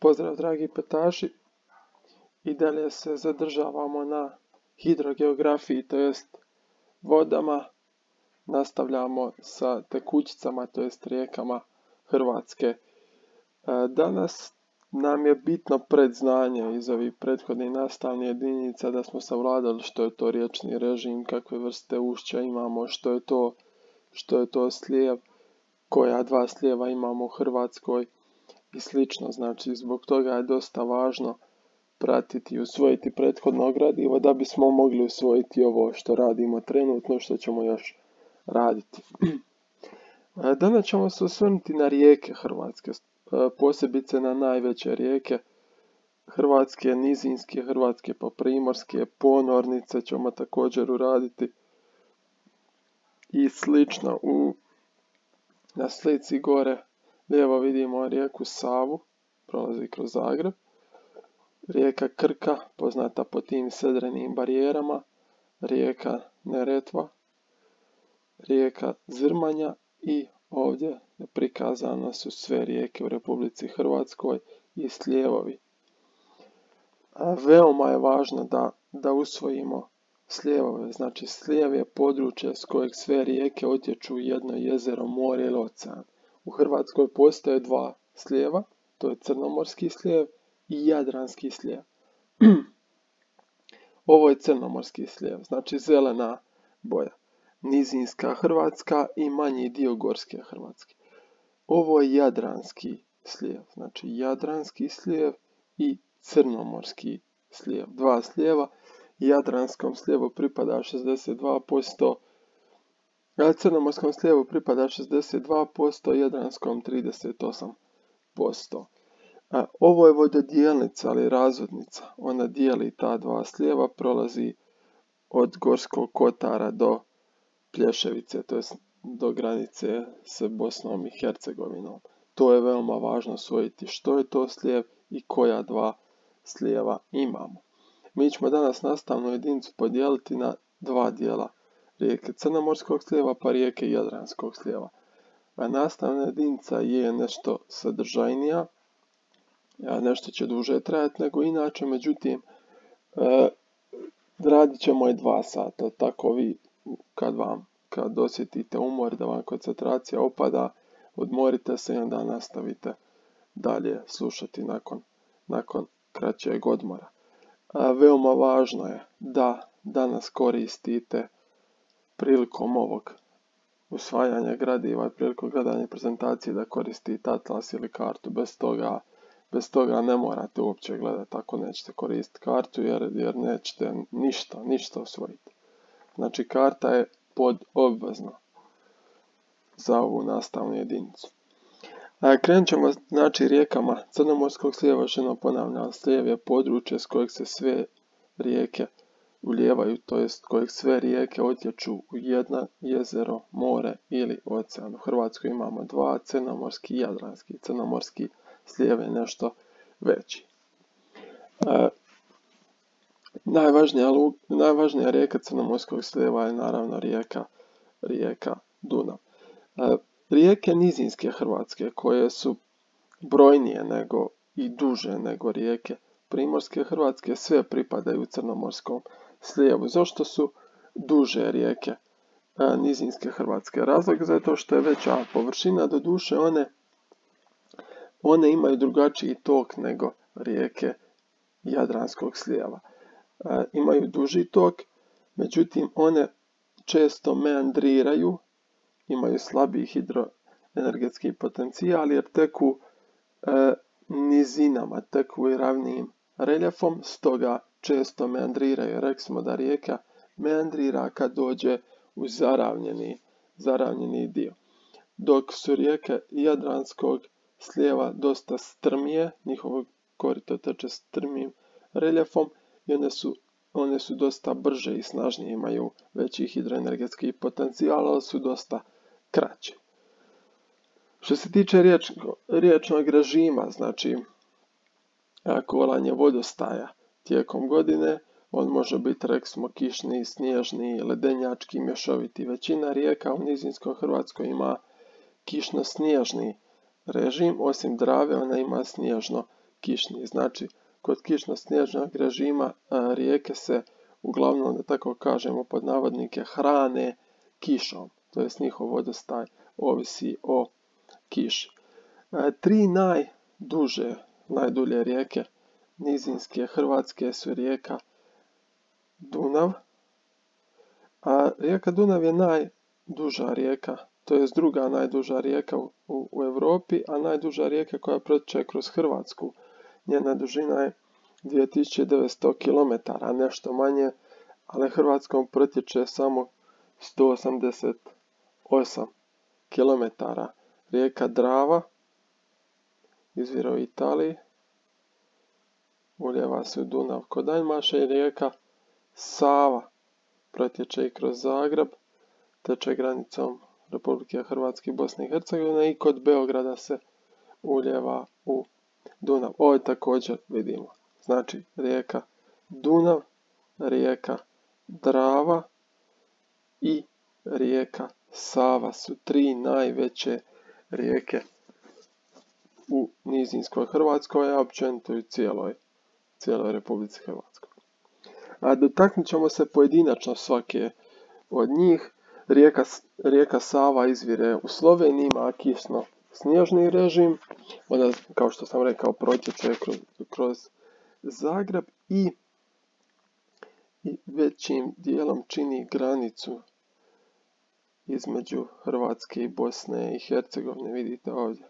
Pozdrav dragi petaši, i dalje se zadržavamo na hidrogeografiji, to jest vodama. Nastavljamo sa tekućicama, to jest rijekama Hrvatske. Danas nam je bitno predznanje iz ovih prethodnih nastavnih jedinica da smo savladali što je to riječni režim, kakve vrste ušća imamo, što je to slijev, koja dva slijeva imamo u Hrvatskoj i slično. Znači, zbog toga je dosta važno pratiti i usvojiti prethodno gradivo da bismo mogli usvojiti ovo što radimo trenutno, što ćemo još raditi. Danas ćemo se osvrnuti na rijeke Hrvatske, posebice na najveće rijeke Hrvatske, nizinske Hrvatske, pa primorske, ponornice ćemo također uraditi i slično. Na slici gore lijevo vidimo rijeku Savu, prolazi kroz Zagreb, rijeka Krka, poznata po tim sedrenim barijerama, rijeka Neretva, rijeka Zrmanja i ovdje prikazano su sve rijeke u Republici Hrvatskoj i slijevovi. Veoma je važno da usvojimo slijevove, znači slijev je područje s kojeg sve rijeke otječu u jedno jezero, more ili ocean. U Hrvatskoj postoje dva slijeva, to je Crnomorski slijev i Jadranski slijev. Ovo je Crnomorski slijev, znači zelena boja. Nizinska Hrvatska i manji dio Gorske Hrvatske. Ovo je Jadranski slijev, znači Jadranski slijev i Crnomorski slijev. Dva slijeva, Jadranskom slijevu pripada 62%, Crnomorskom slijevu pripada 62%, Jadranskom 38%. Ovo je vododijelnica, ali razvodnica. Ona dijeli ta dva slijeva, prolazi od Gorskog Kotara do Plješevice, to je do granice s Bosnom i Hercegovinom. To je veoma važno usvojiti što je to slijev i koja dva slijeva imamo. Mi ćemo danas nastavnu jedinicu podijeliti na dva dijela. Rijeke Crnomorskog slijeva pa rijeke Jadranskog slijeva. Nastavna jedinica je nešto sadržajnija, nešto će duže trajati nego inače, međutim radit ćemo je 2 sata, tako vi kad osjetite umor, da vam koncentracija opada, odmorite se i onda nastavite dalje slušati nakon kraćeg odmora. Veoma važno je da danas koristite prilikom ovog usvajanja gradiva i prilikom gledanja prezentacije da koristite atlas ili kartu. Bez toga ne morate uopće gledati ako nećete koristiti kartu jer nećete ništa usvojiti. Znači karta je obvezna za ovu nastavnu jedinicu. Krenut ćemo znači rijekama Crnomorskog slijeva, još jednom ponavljam, slijev je područje s kojeg se sve rijeke ulijevaju, to jest kojeg sve rijeke otječu u jedno jezero, more ili ocean. U Hrvatskoj imamo dva, Crnomorski i Jadranski. Crnomorski slijev je nešto veći. Najvažnija rijeka Crnomorskog slijeva je naravno rijeka Dunav. Rijeke nizinske Hrvatske, koje su brojnije i duže nego rijeke primorske Hrvatske, sve pripadaju Crnomorskom slijevu. Zašto su duže rijeke nizinske Hrvatske? Razlog je zato što je veća površina, doduše one imaju drugačiji tok nego rijeke Jadranskog slijeva. Imaju duži tok, međutim one često meandriraju, imaju slabiji hidroenergetski potencijal jer teku nizinama, teku i ravnijim reljefom, stoga često meandriraju. Rekli smo da rijeka meandrira kad dođe u zaravnjeni dio. Dok su rijeke Jadranskog slijeva dosta strmije, njihovo korito teče strmim reljefom i one su dosta brže i snažnije, imaju veći hidroenergetski potencijal, ali su dosta kraće. Što se tiče riječnog režima, znači kolanje vodostaja tijekom godine, on može biti, rekli smo, kišni, snježni, ledenjački, mješoviti. Većina rijeka u nizinskoj Hrvatskoj ima kišno-snježni režim, osim Drave ona ima snježno kišni. Znači, kod kišno-snježnog režima rijeke se uglavnom, da tako kažemo, pod navodnike hrane kišom. To jest njihov vodostaj ovisi o kiši. Tri najdulje rijeke nizinske Hrvatske su rijeka Dunav. A rijeka Dunav je najduža rijeka, to jest druga najduža rijeka u Europi, a najduža rijeka koja protječe kroz Hrvatsku. Njena dužina je 2900 km, nešto manje, ali Hrvatskom protječe samo 188 km. Rijeka Drava izvire u Italiji, ulijeva se u Dunav kod Aljmaša, i rijeka Sava protječe i kroz Zagreb, teče granicom Republike Hrvatske i Bosne i Hercegovine i kod Beograda se ulijeva u Dunav. Ovo također vidimo. Znači, rijeka Dunav, rijeka Drava i rijeka Sava su tri najveće rijeke u nizinskoj Hrvatskoj, a općenito i cijeloj Republici Hrvatskoj. A dotaknut ćemo se pojedinačno svake od njih. Rijeka Sava izvire u Sloveniji, ima kišno-snježni režim. Ona, kao što sam rekao, protječe kroz Zagreb i većim dijelom čini granicu između Hrvatske i Bosne i Hercegovine, vidite ovdje.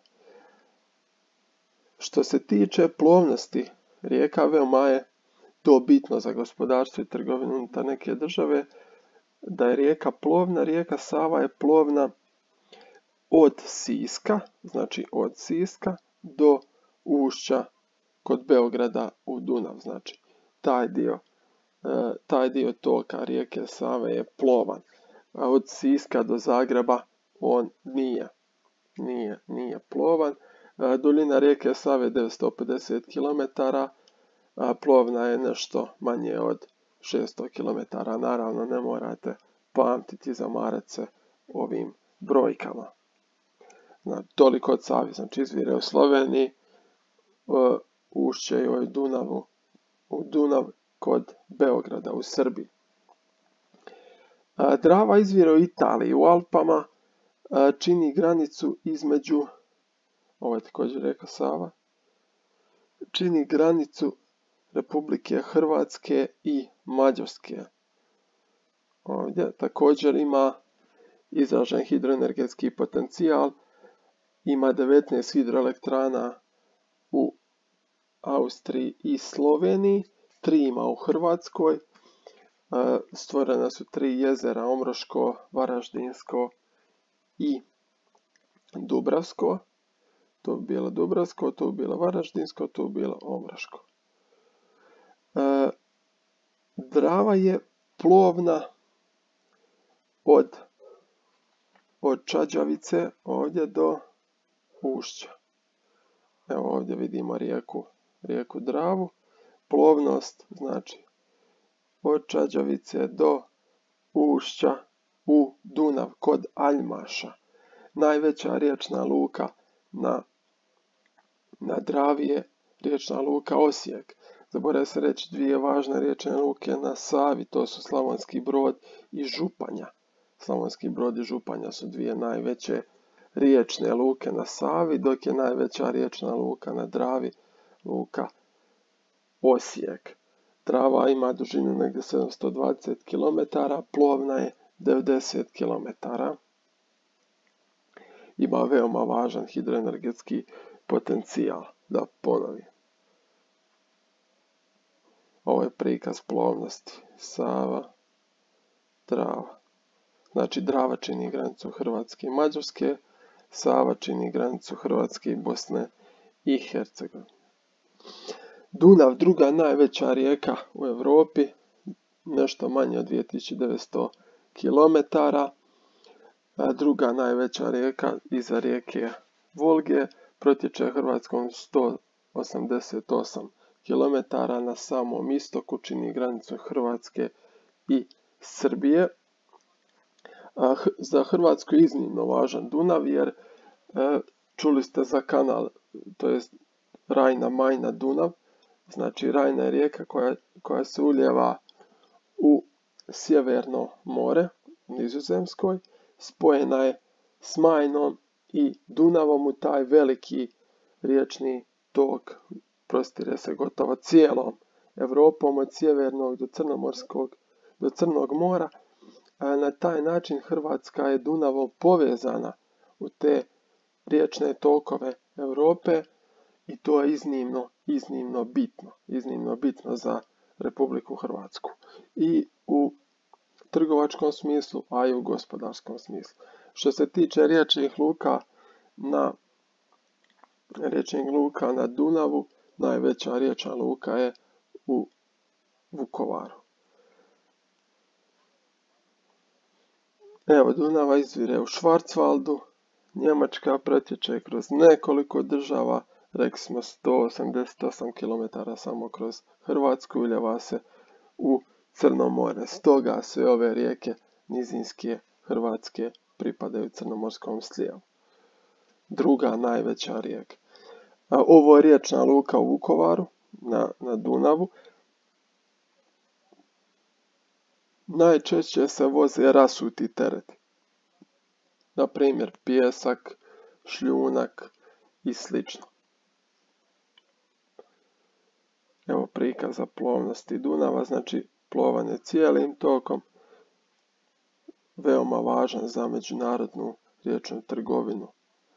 Što se tiče plovnosti rijeka, veoma je to bitno za gospodarstvo i trgovinu unutar neke države, da je rijeka plovna. Rijeka Sava je plovna od Siska, znači od Siska do ušća kod Beograda u Dunav. Znači, taj dio toka rijeke Save je plovan. A od Siska do Zagreba on nije plovan. Duljina rijeke Save je 950 km, a plovna je nešto manje od 600 km. Naravno, ne morate pamtiti i zamarati se ovim brojkama. Znači, toliko od Save, znači izvire u Sloveniji, ušće joj u Dunav kod Beograda u Srbiji. Drava izvire u Italiji, u Alpama, čini granicu između, ovo je također rijeka Sava, čini granicu Republike Hrvatske i Mađarske. Ovdje također ima izražen hidroenergetski potencijal, ima 19 hidroelektrana u Austriji i Sloveniji, 3 ima u Hrvatskoj. Stvorena su 3 jezera, Omroško, Varaždinsko i Dubravsko. To bi bilo Dubravsko, to bi bilo Varaždinsko, to bi bilo Omroško. Drava je plovna od Čađavice ovdje do ušća. Evo ovdje vidimo rijeku Dravu. Plovnost, znači, od Čađavice do ušća u Dunav kod Aljmaša. Najveća riječna luka na Dravi je riječna luka Osijek. Zaboravio se reći dvije važne riječne luke na Savi, to su Slavonski Brod i Županja. Slavonski Brod i Županja su dvije najveće riječne luke na Savi, dok je najveća riječna luka na Dravi luka Osijek. Drava ima dužinu negdje 720 km, plovna je 90 km. Ima veoma važan hidroenergetski potencijal, da ponovim. Ovo je prikaz plovnosti Sava, Drava. Znači, Drava čini granicu Hrvatske i Mađarske, Sava čini granicu Hrvatske i Bosne i Hercegovine. Dunav, druga najveća rijeka u Europi, nešto manje od 2900 km. Druga najveća rijeka iza rijeke Volge, protječe Hrvatskom 188 km, na samom istoku čini granicu Hrvatske i Srbije. Za Hrvatsku je iznimno važan Dunav, jer čuli ste za kanal, to jest Rajna, Majna, Dunav. Znači Rajna je rijeka koja se ulijeva u Sjeverno more, Nizozemskoj, spojena je s Majnom i Dunavom u taj veliki riječni tok, prostire se gotovo cijelom Europom od Sjevernog do Crnog mora. Na taj način Hrvatska je Dunavom povezana u te riječne tokove Europe i to je iznimno bitno za Republiku Hrvatsku i u trgovačkom smislu, a i u gospodarskom smislu. Što se tiče riječnih luka na Dunavu, najveća riječna luka je u Vukovaru. Evo, Dunava izvire u Schwarzwaldu, Njemačka pretječe kroz nekoliko država, rekli smo 188 km samo kroz Hrvatsku, uljeva se u Crno more. Stoga sve ove rijeke nizinske Hrvatske pripadaju Crnomorskom slijevu. Druga najveća rijeka. Ovo je riječna luka u Vukovaru na Dunavu. Najčešće se voze rasuti tereti. Na primjer, pijesak, šljunak i sl. Evo prikaza plovnosti Dunava, znači plovanje cijelim tokom, veoma važan za međunarodnu riječnu trgovinu.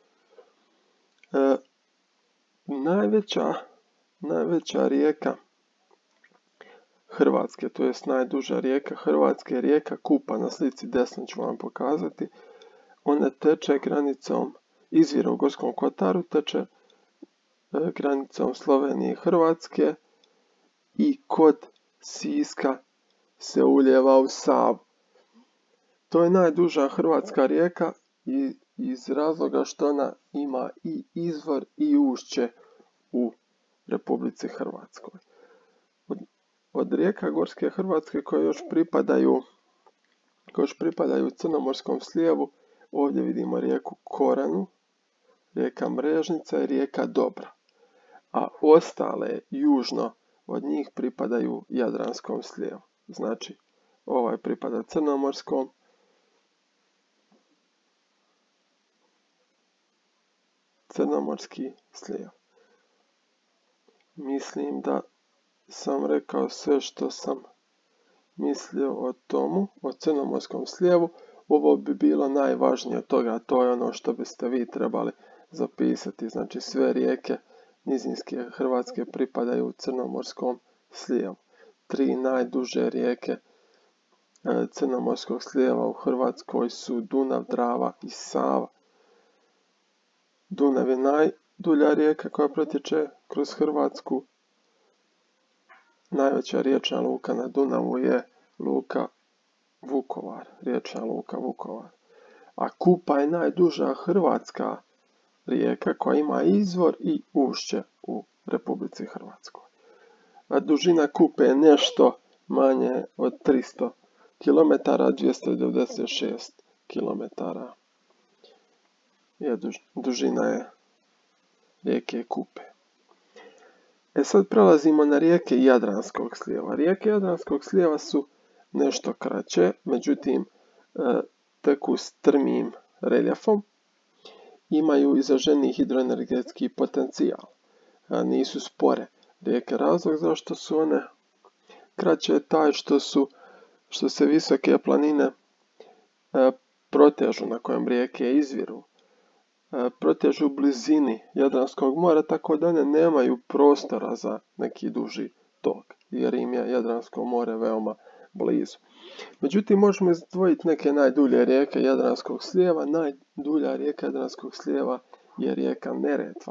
Najveća rijeka Hrvatske, to jest najduža rijeka Hrvatske je rijeka Kupa, na slici desno ću vam pokazati. Ona teče granicom, izvire u Gorskom kotaru, teče granicom Slovenije i Hrvatske i kod Siska se ulijeva u Savu. To je najduža hrvatska rijeka iz razloga što ona ima i izvor i ušće u Republici Hrvatskoj. Od rijeka Gorske Hrvatske koje još pripadaju Crnomorskom slijevu, ovdje vidimo rijeku Koranu, rijeka Mrežnica i rijeka Dobra, a ostale južno od njih pripadaju Jadranskom slijevu. Znači, ovaj pripada Crnomorskom, Crnomorski slijev. Mislim da sam rekao sve što sam mislio o Crnomorskom slijevu. Ovo bi bilo najvažnije od toga, to je ono što biste vi trebali zapisati. Znači sve rijeke nizinske Hrvatske pripadaju Crnomorskom slijevu. 3 najduže rijeke Crnomorskog slijeva u Hrvatskoj su Dunav, Drava i Sava. Dunav je najdulja rijeka koja protječe kroz Hrvatsku. Najveća riječna luka na Dunavu je luka Vukovar, riječna luka Vukovar. A Kupa je najduža hrvatska rijeka koja ima izvor i ušće u Republici Hrvatskoj. A dužina Kupe je nešto manje od 300 km, 296 km dužina je rijeke Kupe. Sad prelazimo na rijeke Jadranskog slijeva. Rijeke Jadranskog slijeva su nešto kraće, međutim teku strmim reljefom, imaju izraženi hidroenergetski potencijal, nisu spore rijeke. Razlog zašto su one kraće je taj što se visoke planine protežu na kojem rijeke izviru. Protežu u blizini Jadranskog mora, tako da one nemaju prostora za neki duži tok, jer im je Jadransko more veoma blizu. Međutim, možemo izdvojiti neke najdulje rijeke Jadranskog slijeva. Najdulja rijeka Jadranskog slijeva je rijeka Neretva.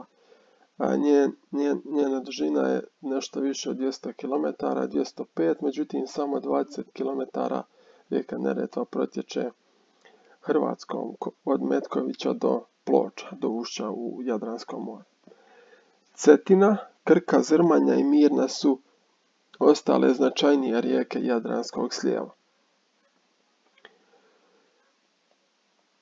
Njena dužina je nešto više od 200 km, 205, međutim samo 20 km rijeka Neretva protječe Hrvatskom od Metkovića do Ploča, do ušća u Jadransko more. Cetina, Krka, Zrmanja i Mirna su ostale značajnije rijeke Jadranskog slijeva.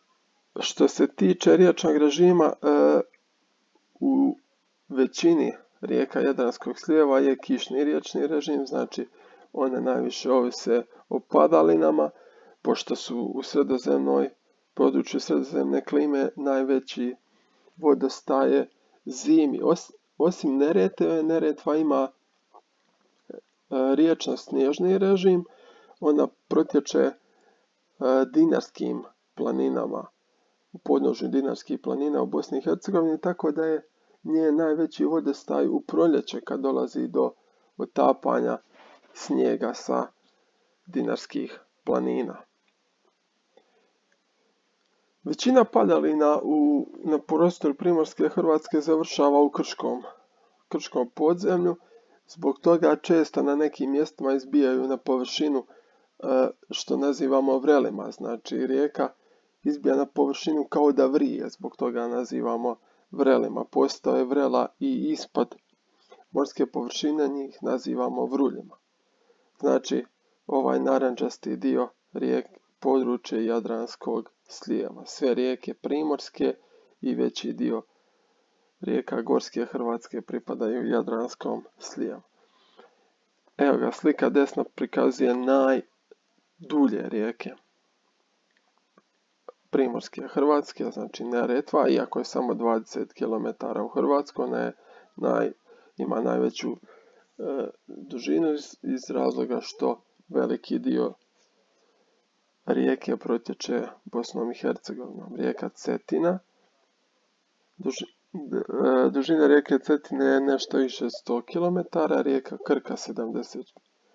Što se tiče riječnog režima, u većini rijeka Jadranskog slijeva je kišni riječni režim, znači one najviše ovise o padalinama, pošto su u području sredozemne klime najveći vodostaje zimi. Osim Neretve, Neretva ima riječno-snježni režim, ona protječe dinarskim planinama, u podnožju dinarskih planina u Bosni i Hercegovini, tako da je njen najveći vodostaj u proljeće kad dolazi do otapanja snijega sa dinarskih planina. Većina padalina na prostoru Primorske Hrvatske završava u krškom podzemlju, zbog toga često na nekim mjestima izbijaju na površinu što nazivamo vrelima, znači rijeka izbija na površinu kao da vrije, zbog toga nazivamo vrelima. Postoje vrela i ispod morske površine, njih nazivamo vruljima. Znači, ovaj narančasti dio područje Jadranskog slijeva. Sve rijeke primorske i veći dio rijeka Gorske Hrvatske pripadaju Jadranskom slijevu. Evo ga, slika desno prikazuje najdulje rijeke Primorske Hrvatske, znači Neretva, iako je samo 20 km u Hrvatskoj, ima najveću dužinu iz razloga što veliki dio rijeke protječe Bosnom i Hercegovinom. Rijeka Cetina, dužina rijeke Cetine je nešto više 100 km, rijeka Krka 75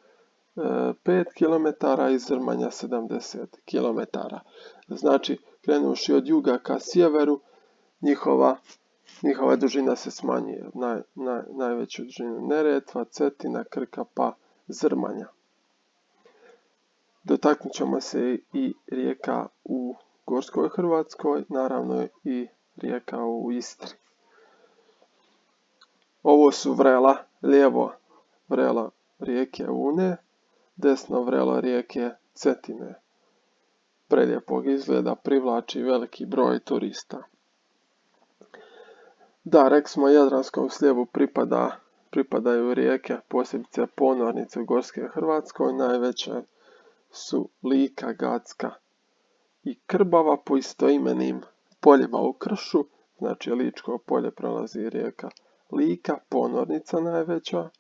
km i Zrmanja 70 km. Znači, krenuši od juga ka sjeveru, njihova dužina se smanjuje. Najveću dužinu Neretva, Cetina, Krka pa Zrmanja. Dotaknut ćemo se i rijeka u Gorskoj Hrvatskoj, naravno i rijeka u Istri. Ovo su vrela, lijevo vrela rijeke Une, desno vrelo rijeke Cetine. Prelijepog izgleda, privlači veliki broj turista. Da, rekli smo, Jadranskom slijevu pripadaju rijeke, posebice ponornice u Gorske Hrvatskoj. Najveće su Lika, Gacka i Krbava po istoimenim poljima u kršu, znači Ličko polje prolazi rijeka Lika, ponornica najveća,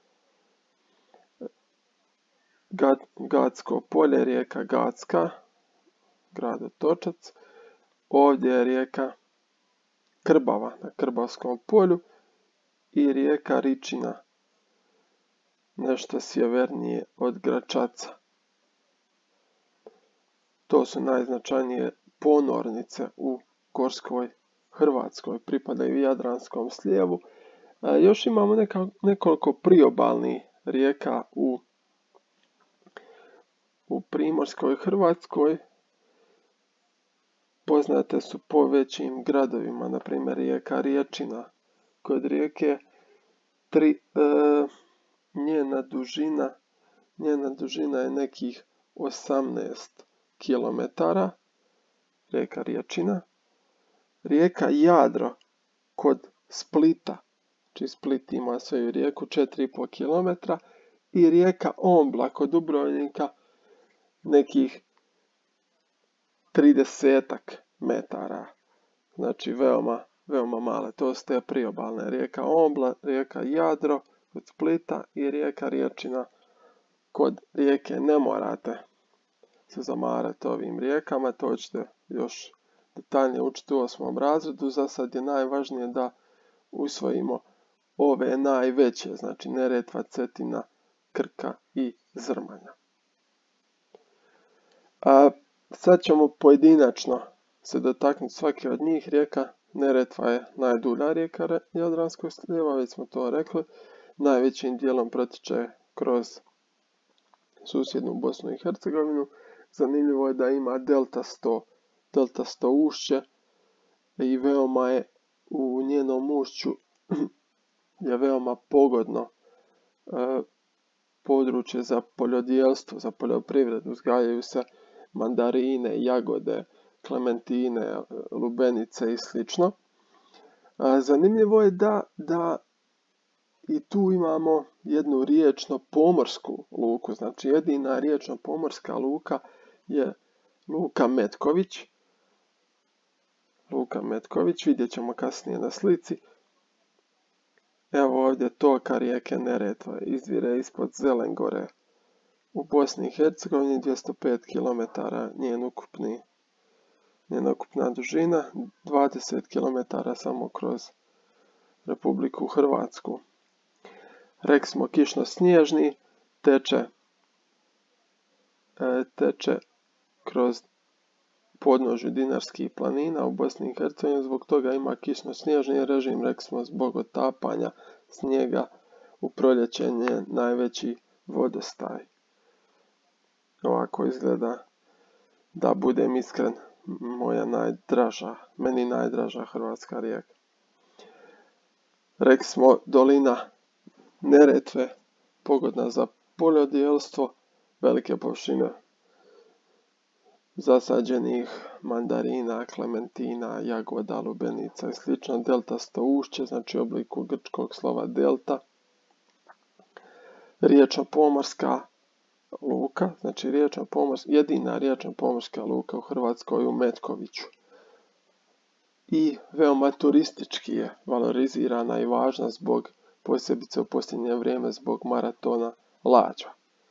Gacko polje, rijeka Gacka, grad Otočac, ovdje je rijeka Krbava na Krbavskom polju i rijeka Ričina, nešto sjevernije od Gračaca. To su najznačajnije ponornice u Gorskoj Hrvatskoj, pripadaju Jadranskom slijevu. Još imamo nekoliko priobalnih rijeka u Primorskoj Hrvatskoj. Poznate su po većim gradovima, na primjer rijeka Riječina. Kod rijeke njena dužina je nekih 18 km, rijeka Riječina. Rijeka Jadro kod Splita, či Split ima svoju rijeku, 4,5 km, i rijeka Ombla kod Dubrovnika nekih 30 metara. Znači veoma male. To su te priobalne. Rijeka Ombla, rijeka Jadro kod Splita i rijeka Riječina kod Rijeke. Ne morate se zamarati ovim rijekama, to ćete još detaljnije učiti u 8. razredu. Za sad je najvažnije da usvojimo ove najveće, znači Neretva, Cetina, Krka i Zrmanja. Sad ćemo pojedinačno se dotaknuti svake od njih. Rijeka Neretva je najdulja rijeka Jadranskog slijeva, već smo to rekli. Najvećim dijelom protječe kroz susjednu Bosnu i Hercegovinu. Zanimljivo je da ima deltasto ušće i veoma je u njenom ušću je veoma pogodno područje za poljodjelstvo, za poljoprivredu. Uzgajaju se mandarine, jagode, klementine, lubenice i sl. Zanimljivo je da I tu imamo jednu riječno-pomorsku luku. Znači jedina riječno-pomorska luka je Luka Metković. Luka Metković, vidjet ćemo kasnije na slici. Evo ovdje toka rijeke Neretve, izvire ispod Zelengore u Bosni i Hercegovini, 205 km njena ukupna dužina, 20 km samo kroz Republiku Hrvatsku. Rekli smo kišno-snježni, teče kroz podnožju Dinarskih planina u Bosni i Hercegovini, zbog toga ima kišno-snježni režim, rekli smo zbog otapanja snijega u proljeće je najveći vodostaj. Ovako izgleda, da budem iskren, meni najdraža hrvatska rijeka. Rekli smo dolina Neretve, pogodna za poljodjelstvo, velike površine zasađenih mandarina, klementina, jagoda, lubenica i sl. Deltasto ušće, znači u obliku grčkog slova delta. Riječno-pomorska luka, znači jedina riječno-pomorska luka u Hrvatskoj u Metkoviću. I veoma turistički je valorizirana i važna posebice u posljednje vrijeme zbog maratona lađa.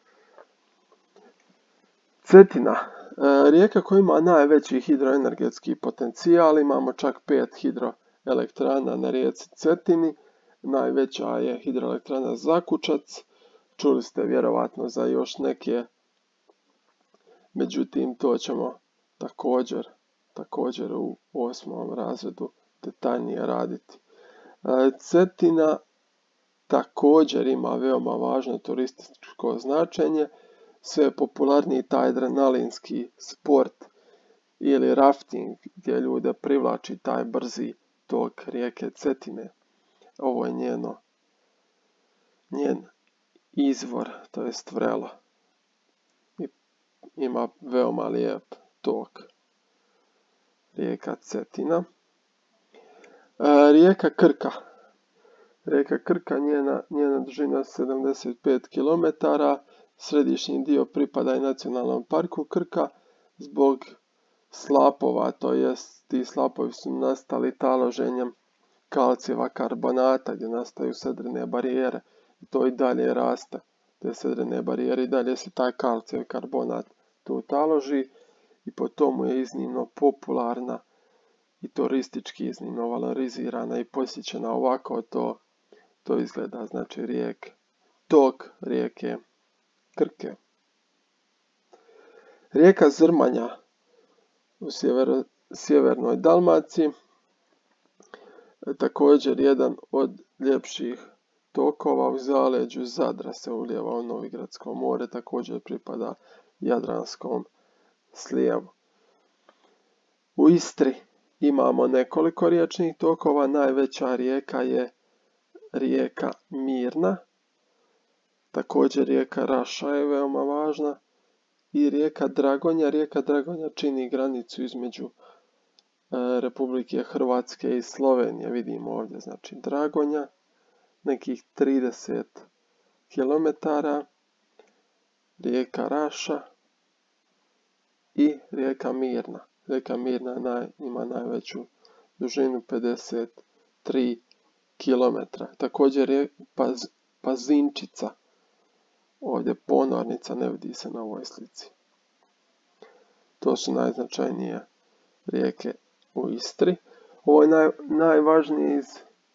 Cetina, rijeka koja ima najveći hidroenergetski potencijal, imamo čak 5 hidroelektrana na rijeci Cetini. Najveća je hidroelektrana Zakučac, čuli ste vjerovatno za još neke, međutim to ćemo također u 8. razredu detaljnije raditi. Cetina također ima veoma važno turističko značenje, sve je popularniji taj adrenalinski sport ili rafting gdje ljude privlači taj brzi tok rijeke Cetine. Ovo je njen izvor, to jest vrelo. I ima veoma lijep tok. Rijeka Cetina. Rijeka Krka. Rijeka Krka, njena dužina 75 km. Središnji dio pripada i Nacionalnom parku Krka zbog slapova, to jest ti slapovi su nastali taloženjem kalcijeva karbonata gdje nastaju sedrene barijere. I to i dalje raste, te sedrene barijere, i dalje se taj kalcijev karbonat tu taloži i po tomu je iznimno popularna i turistički iznimno valorizirana i posjećena. Ovako to izgleda, znači tok rijeke Krke. Rijeka Zrmanja u sjevernoj Dalmaciji, također jedan od ljepših tokova. U zaleđu Zadra se ulijeva u Novigradsko more, također pripada Jadranskom slijevu. U Istri imamo nekoliko riječnih tokova, najveća rijeka je rijeka Mirna, također rijeka Raša je veoma važna i rijeka Dragonja. Rijeka Dragonja čini granicu između Republike Hrvatske i Slovenije. Vidimo ovdje, znači Dragonja, nekih 30 km, rijeka Raša i rijeka Mirna. Rijeka Mirna ima najveću dužinu 53 km. Također je Pazinčica, ovdje ponornica, ne vidi se na ovoj slici. To su najznačajnije rijeke u Istri. Ovo je najvažnije iz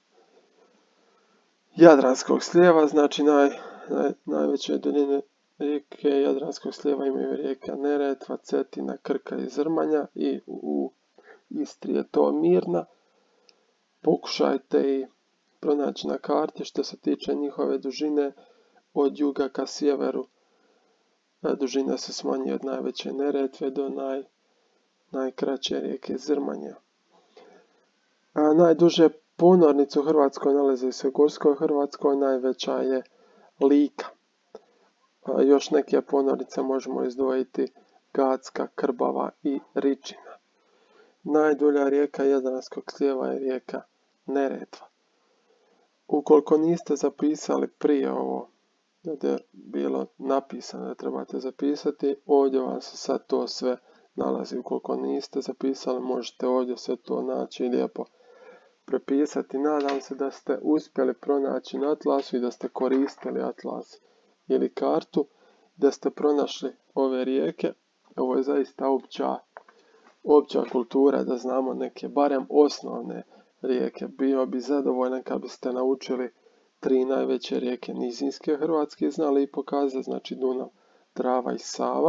Jadranskog slijeva, znači najveće duljine rijeke Jadranskog slijeva imaju rijeka Neretva, Cetina, Krka i Zrmanja, i u Istri je to Mirna. Pokušajte i pronaći na karti što se tiče njihove dužine od juga ka sjeveru. Dužina se smanjuje od najveće Neretve do najkraće rijeke Zrmanja. Najduže ponornice u Hrvatskoj nalaze se u Gorskoj Hrvatskoj, najveća je Lika. Još neke ponornice možemo izdvojiti Gacka, Krbava i Ričina. Najdulja rijeka Jadranskog slijeva je rijeka Neretva. Ukoliko niste zapisali prije ovo, da je bilo napisano da trebate zapisati, ovdje vam se sad to sve nalazi. Ukoliko niste zapisali, možete ovdje sve to naći i lijepo prepisati. Nadam se da ste uspjeli pronaći na atlasu i da ste koristili atlas ili kartu, da ste pronašli ove rijeke. Ovo je zaista opća kultura da znamo neke, barem osnovne rijeke. Bio bi zadovoljan kad biste naučili 3 najveće rijeke nizinske Hrvatske znali i pokazati, znači Dunav, Drava i Sava.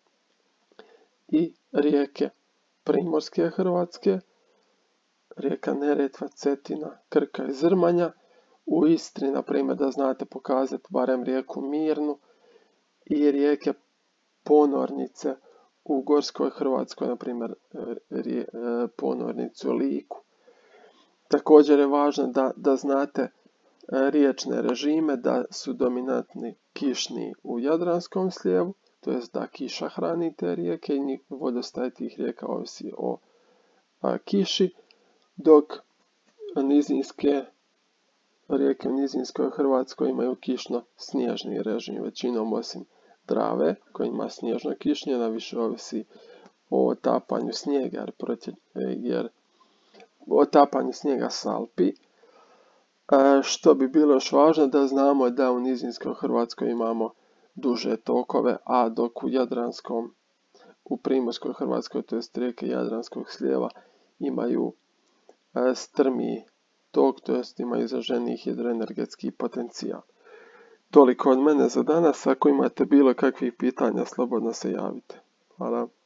I rijeke primorske Hrvatske, rijeka Neretva, Cetina, Krka i Zrmanja. U Istri, na primjer, da znate pokazati barem rijeku Mirnu i rijeke ponornice u Gorskoj Hrvatskoj, na primjer ponornicu Liku. Također je važno da znate riječne režime, da su dominantni kišni u Jadranskom slijevu, to jest da kiša hrani te rijeke i vodostaj tih rijeka ovisi o kiši, dok nizinske rijeke u nizinskoj Hrvatskoj imaju kišno-snježni režim, većinom osim Drave, koja ima snježno kišnje, na više ovisi o otapanju snijega, jer otapanje snijega s Alpi. Što bi bilo još važno da znamo da u nizinskoj Hrvatskoj imamo duže tokove, a dok u primorskoj Hrvatskoj, to jest rijeke Jadranskog slijeva, imaju strmiji tok, to jest imaju izraženiji hidroenergetski potencijal. Toliko od mene za danas. Ako imate bilo kakvih pitanja, slobodno se javite. Hvala.